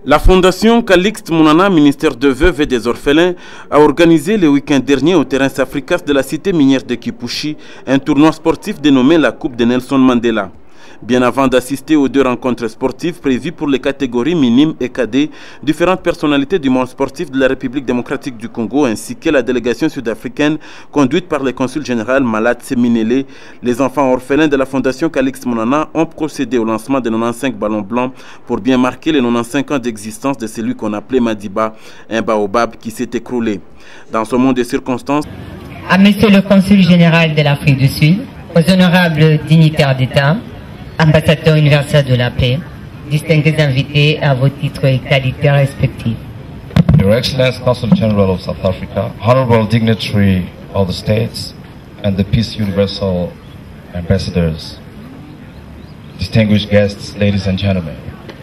La Fondation Calixte Mounana, ministère de Veuves et des Orphelins, a organisé le week-end dernier au terrain Safricas de la cité minière de Kipushi un tournoi sportif dénommé la Coupe de Nelson Mandela. Bien avant d'assister aux 2 rencontres sportives prévues pour les catégories minimes et cadets, différentes personnalités du monde sportif de la République démocratique du Congo ainsi que la délégation sud-africaine conduite par le consul général Malat Seminele, les enfants orphelins de la Fondation Calixte Mounana ont procédé au lancement de 95 ballons blancs pour bien marquer les 95 ans d'existence de celui qu'on appelait Madiba, un baobab qui s'est écroulé. Dans ce monde de circonstances, à Monsieur le consul général de l'Afrique du Sud, aux honorables dignitaires d'État, ambassadeurs universels de la paix, distingués invités à vos titres et qualités respectifs. Your Excellency Consul General of South Africa, honorable dignitary of the states, and the Peace Universal ambassadors, distinguished guests, ladies and gentlemen.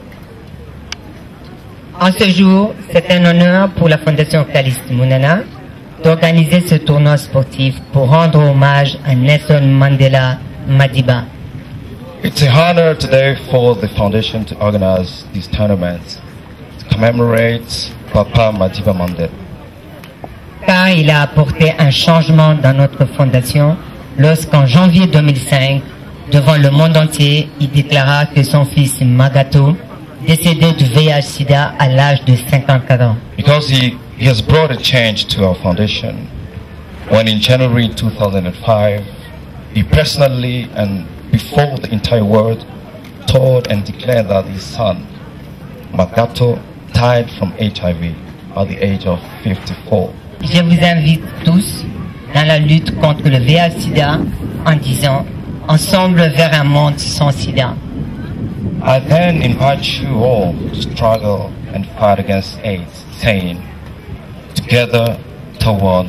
En ce jour, c'est un honneur pour la Fondation Calixte Mounana d'organiser ce tournoi sportif pour rendre hommage à Nelson Mandela Madiba. It's an honor today for the foundation to organize these tournaments to commemorate Papa Madiba Mandela. Car il a apporté un changement dans notre fondation lorsqu'en janvier 2005, devant le monde entier, il déclara que son fils Magato, décédé du VIH-Sida à l'âge de 54 ans. Because he has brought a change to our foundation when in January 2005, he personally and before the entire world told and declared that his son, Magato, died from HIV at the age of 54. Je vous invite tous dans la lutte contre le VIH-Sida en disant ensemble vers un monde sans sida. I then invite you all to struggle and fight against AIDS, saying, together toward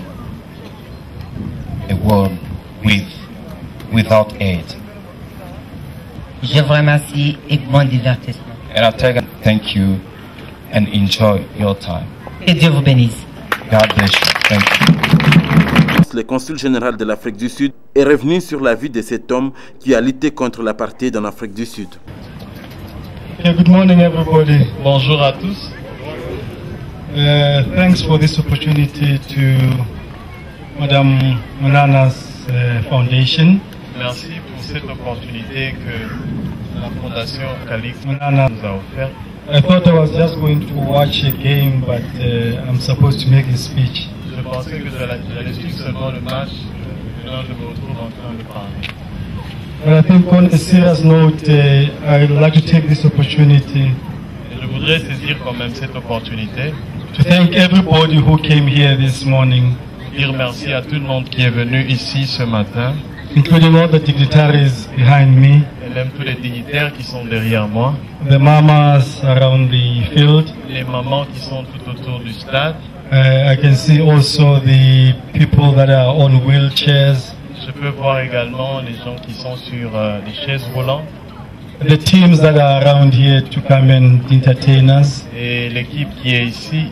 a world without AIDS. Je vous remercie et bon divertissement. And I thank you and enjoy your time. Que Dieu vous bénisse. God bless you. Thank you. Le consul général de l'Afrique du Sud est revenu sur la vie de cet homme qui a lutté contre l'apartheid en Afrique du Sud. Okay, good morning everybody. Bonjour à tous. Thanks for this opportunity to Madame Mounana's foundation. Merci pour cette opportunité que la Fondation Calixte Mounana nous a offerte. I thought I was just going to watch a game, but I'm supposed to make a speech. Je pensais que j'allais suivre seulement le match, maintenant je me retrouve en train de parler. But I think on a serious note, I would like to take this opportunity Et je voudrais saisir quand même cette opportunité to thank everybody who came here this morning, pour dire merci à tout le monde qui est venu ici ce matin, including all the dignitaries behind me, et même tous les dignitaires qui sont derrière moi, the mamas around the field. les mamans qui sont tout autour du stade. I can see also the people that are on wheelchairs, Je peux voir également les gens qui sont sur les chaises roulantes the teams that are around here to come and entertain us, et l'équipe qui est ici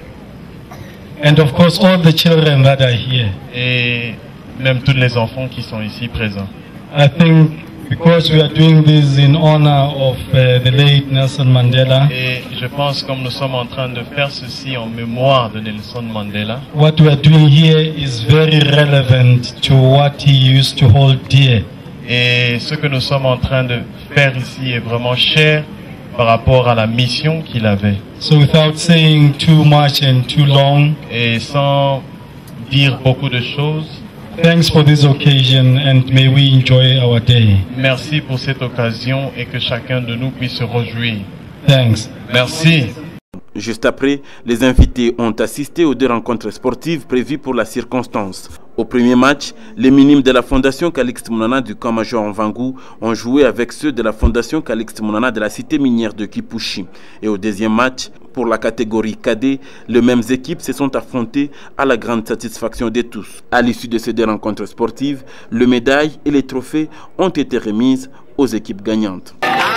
and of course all the children that are here. et même tous les enfants qui sont ici présents. I think because we are doing this in honor of the late Nelson Mandela, Et je pense comme nous sommes en train de faire ceci en mémoire de Nelson Mandela, what we are doing here is very relevant to what he used to hold dear. et ce que nous sommes en train de faire ici est vraiment cher par rapport à la mission qu'il avait. So without saying too much and too long, Et sans dire beaucoup de choses, thanks for this occasion and may we enjoy our day. merci pour cette occasion et que chacun de nous puisse se réjouir. Thanks. Merci. Juste après, les invités ont assisté aux 2 rencontres sportives prévues pour la circonstance. Au premier match, les minimes de la Fondation Calixte Mounana du camp Major Mvangu ont joué avec ceux de la Fondation Calixte Mounana de la cité minière de Kipushi. Et au deuxième match, pour la catégorie cadet, les mêmes équipes se sont affrontées à la grande satisfaction de tous. À l'issue de ces 2 rencontres sportives, les médailles et les trophées ont été remises aux équipes gagnantes.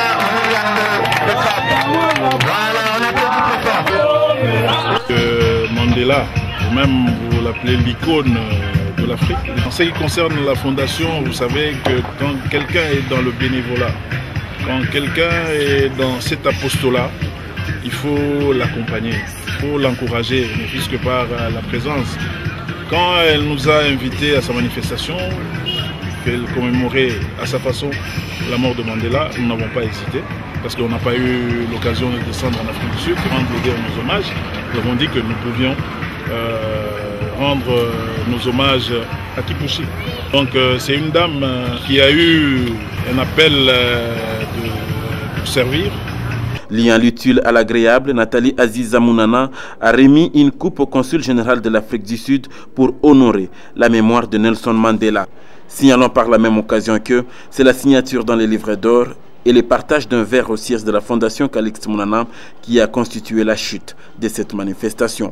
Mandela, ou même vous l'appelez l'icône de l'Afrique. En ce qui concerne la fondation, vous savez que quand quelqu'un est dans le bénévolat, quand quelqu'un est dans cet apostolat, il faut l'accompagner, il faut l'encourager, ne fût-ce que par la présence. Quand elle nous a invités à sa manifestation, qu'elle commémorait à sa façon la mort de Mandela, nous n'avons pas hésité, parce qu'on n'a pas eu l'occasion de descendre en Afrique du Sud, de rendre nos hommages. Nous avons dit que nous pouvions rendre nos hommages à Kipushi. Donc c'est une dame qui a eu un appel de servir. Liant l'utile à l'agréable, Nathalie Aziza Mounana a remis une coupe au consul général de l'Afrique du Sud pour honorer la mémoire de Nelson Mandela. Signalons par la même occasion que c'est la signature dans les livrets d'or et le partage d'un verre au siège de la Fondation Calixte Mounana qui a constitué la chute de cette manifestation.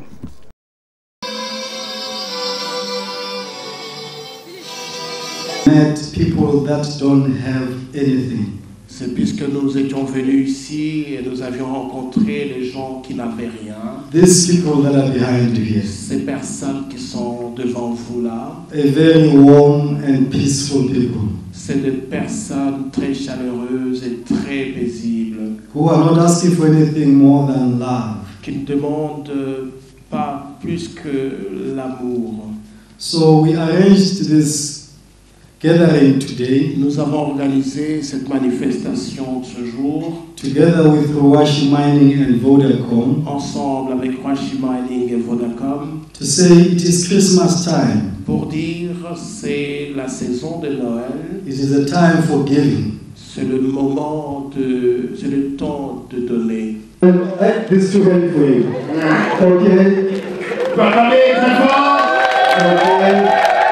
C'est puisque nous étions venus ici et nous avions rencontré les gens qui n'avaient rien. These people that are behind you here. Ces personnes qui sont devant vous là. A very warm and peaceful people. C'est des personnes très chaleureuses et très paisibles. Who are not asking for anything more than love. Qui ne demandent pas plus que l'amour. So we arranged this gathering today. Nous avons organisé cette manifestation de ce jour. Together with Rwashi Mining and Vodacom. Ensemble avec Rwashi Mining et Vodacom. To say it is Christmas time. Pour dire c'est la saison de Noël. It is a time for giving. C'est le moment c'est le temps de donner. This too heavy for you. Okay. Okay.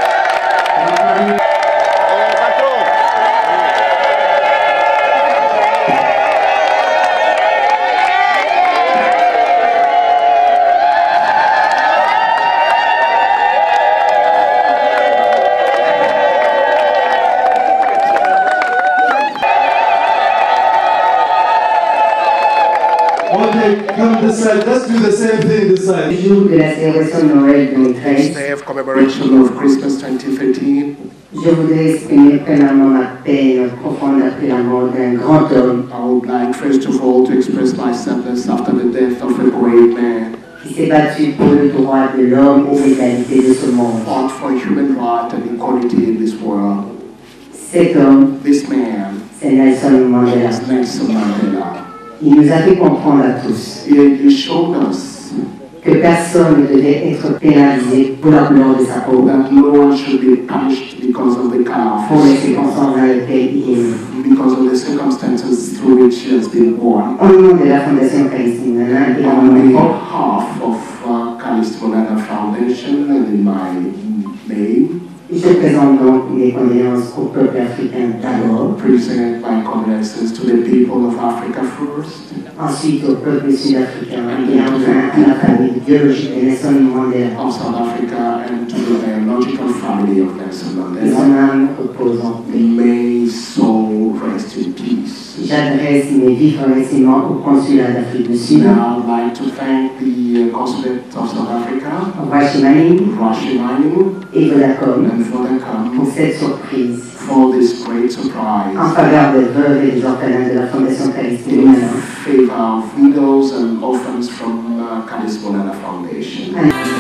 Let's do the same thing this side. Le jour de la célébration de Noël 2013, Day of commemoration of Christmas 2013. je voudrais exprimer premièrement ma peine profonde après la mort d'un grand homme. I would like first of all to express my sadness after the death of a great man. Qui s'est battu pour le droit de l'homme et l'égalité de ce monde. Fought for human rights and equality in this world. Cet homme, This man c'est Nelson Mandela. is Nelson Mandela. Il nous a fait comprendre à tous He showed us que personne ne devait être pénalisé pour la couleur de sa peau, that no one should be punished because of the color pour les circonstances dans lesquelles il est né. because of the circumstances through which he has been born. Au nom de la Fondation Calixte Mounana et en On mon nom, behalf of Calixte Mounana Foundation and in my name, je présente donc mes condoléances au peuple africain d'abord, present my condolences to the people of Africa first, ensuite au peuple sud-africain et enfin à la famille biologique de Nelson Mandela. of South Africa, and to the biological family of Nelson Et son Mandela. âme repose en paix. May his soul rest in peace. J'adresse mes vifs remerciements au consulat d'Afrique du Sud, Now I'd like to thank the Consulate of South Africa, Rwashi Mining Rwashi Mining, et Vodacom and Vodacom pour cette surprise for this great en surprise faveur des veuves et des orphelins de la Fondation Calixte in Mounana. favor of widows and orphans from Calixte Mounana Foundation.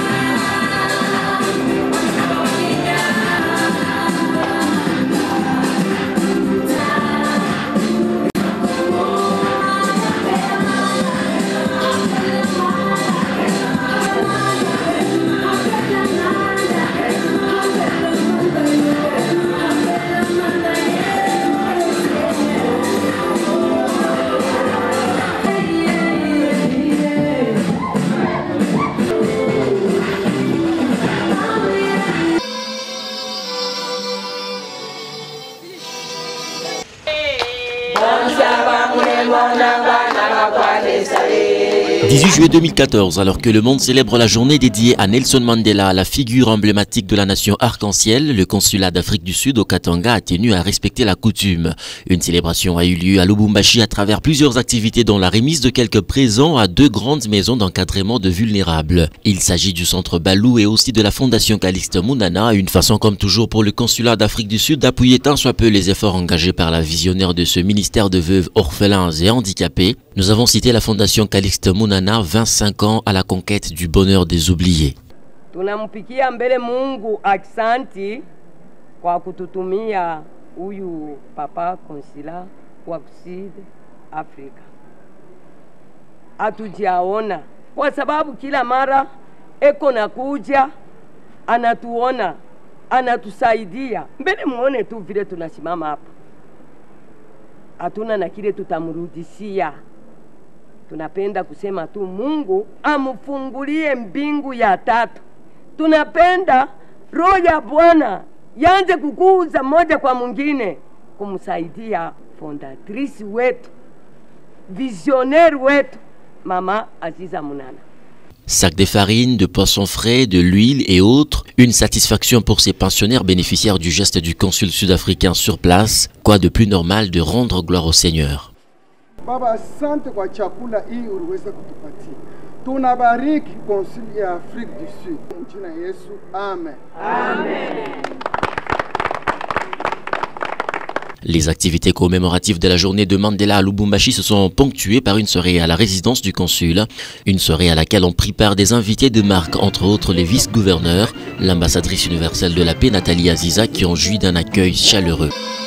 « 18 juillet 2014, alors que le monde célèbre la journée dédiée à Nelson Mandela, la figure emblématique de la nation arc-en-ciel, le consulat d'Afrique du Sud au Katanga a tenu à respecter la coutume. Une célébration a eu lieu à Lubumbashi à travers plusieurs activités dont la remise de quelques présents à 2 grandes maisons d'encadrement de vulnérables. Il s'agit du centre Balou et aussi de la Fondation Calixte Mounana, une façon comme toujours pour le consulat d'Afrique du Sud d'appuyer tant soit peu les efforts engagés par la visionnaire de ce ministère de veuves, orphelins et handicapés. Nous avons cité la fondation Calixte Munana, 25 ans à la conquête du bonheur des oubliés. Tunampikia mbele Mungu aksanti kwa kututumia huyu papa konsila wa Sud Afrika. Hatujaona kwa sababu kila mara eko na kuja anatuona, anatusaidia. Mbele muone tu vile tunasimama hapa. Hatuna na kile tutamrudishia. Tunapenda kusema tu Mungu amufungulie mbingu ya tatu. Tunapenda roho ya Bwana yanze kukuza moja kwa mwingine kumsaidia fondatrice wetu, visionnaire wetu, Mama Aziza Munana. Sacs de farine, de poissons frais, de l'huile et autres, une satisfaction pour ces pensionnaires bénéficiaires du geste du consul sud-africain sur place. Quoi de plus normal de rendre gloire au Seigneur. Baba, asante kwa chakula hii uliweza kutupatia. Tunabariki konsili ya Afrika du Sud. Jina Yesu, amen. Amen. Les activités commémoratives de la journée de Mandela à Lubumbashi se sont ponctuées par une soirée à la résidence du consul, une soirée à laquelle ont pris part des invités de marque, entre autres les vice-gouverneurs, l'ambassadrice universelle de la paix Nathalie Aziza, qui ont joui d'un accueil chaleureux.